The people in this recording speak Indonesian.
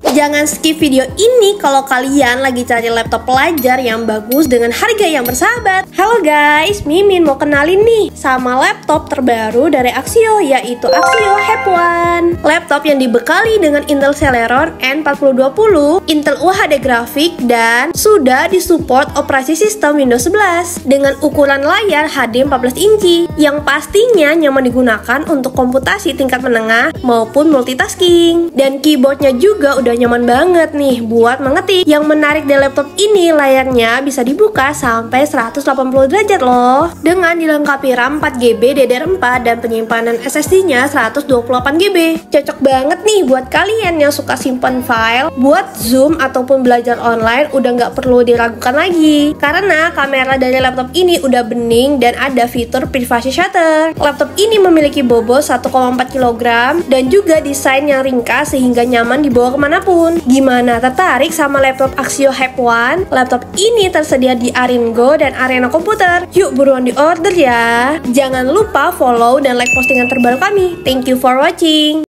Jangan skip video ini kalau kalian lagi cari laptop pelajar yang bagus dengan harga yang bersahabat. Halo guys, Mimin mau kenalin nih sama laptop terbaru dari Axio, yaitu Axio Hype One. Laptop yang dibekali dengan Intel Celeron N4020, Intel UHD grafik, dan sudah disupport operasi sistem Windows 11 dengan ukuran layar HD 14 inci yang pastinya nyaman digunakan untuk komputasi tingkat menengah maupun multitasking. Dan keyboardnya juga udah nyaman banget nih buat mengetik. Yang menarik di laptop ini, layarnya bisa dibuka sampai 180 derajat loh, dengan dilengkapi RAM 4GB DDR4 dan penyimpanan SSD-nya 128GB. Cocok banget nih buat kalian yang suka simpan file, buat zoom ataupun belajar online udah nggak perlu diragukan lagi, karena kamera dari laptop ini udah bening dan ada fitur privasi shutter. Laptop ini memiliki bobot 1,4 kg dan juga desain yang ringkas sehingga nyaman dibawa kemanapun. Gimana, tertarik sama laptop Axio Hype One? Laptop ini tersedia di Aringo dan Arena Komputer. Yuk buruan di order ya. Jangan lupa follow dan like postingan terbaru kami. Thank you for watching.